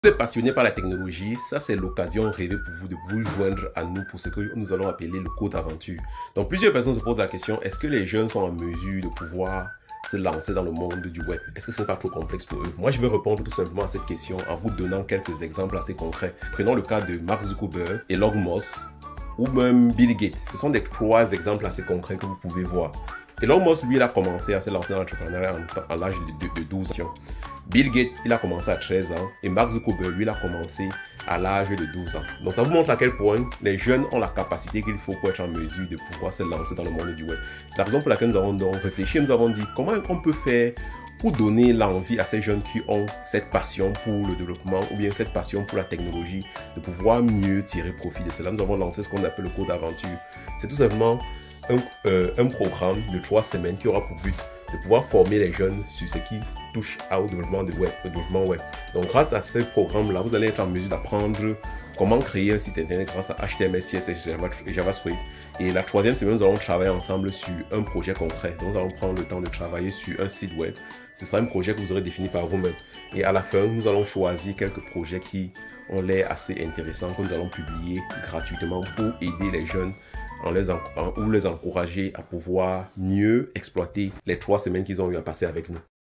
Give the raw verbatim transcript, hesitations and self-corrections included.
Vous êtes passionné par la technologie, ça c'est l'occasion rêvée pour vous de vous joindre à nous pour ce que nous allons appeler le code aventure. Donc plusieurs personnes se posent la question, est-ce que les jeunes sont en mesure de pouvoir se lancer dans le monde du web? Est-ce que ce n'est pas trop complexe pour eux? Moi je vais répondre tout simplement à cette question en vous donnant quelques exemples assez concrets. Prenons le cas de Mark Zuckerberg, Elon Musk ou même Bill Gates. Ce sont des trois exemples assez concrets que vous pouvez voir. Elon Musk, lui, il a commencé à se lancer dans l'entrepreneuriat à l'âge de, de, de douze ans. Bill Gates, il a commencé à treize ans. Et Mark Zuckerberg, lui, il a commencé à l'âge de douze ans. Donc ça vous montre à quel point les jeunes ont la capacité qu'il faut pour être en mesure de pouvoir se lancer dans le monde du web. C'est la raison pour laquelle nous avons donc réfléchi. Nous avons dit comment on peut faire pour donner l'envie à ces jeunes qui ont cette passion pour le développement ou bien cette passion pour la technologie de pouvoir mieux tirer profit de cela. Nous avons lancé ce qu'on appelle le code aventure. C'est tout simplement un, euh, un programme de trois semaines qui aura pour but de pouvoir former les jeunes sur ce qui touche au développement, de web, au développement web. Donc grâce à ce programme-là, vous allez être en mesure d'apprendre comment créer un site internet grâce à H T M L, C S S et JavaScript. Et la troisième semaine, nous allons travailler ensemble sur un projet concret. Donc nous allons prendre le temps de travailler sur un site web. Ce sera un projet que vous aurez défini par vous-même. Et à la fin, nous allons choisir quelques projets qui ont l'air assez intéressants que nous allons publier gratuitement pour aider les jeunes en les en, en, ou les encourager à pouvoir mieux exploiter les trois semaines qu'ils ont eu à passer avec nous.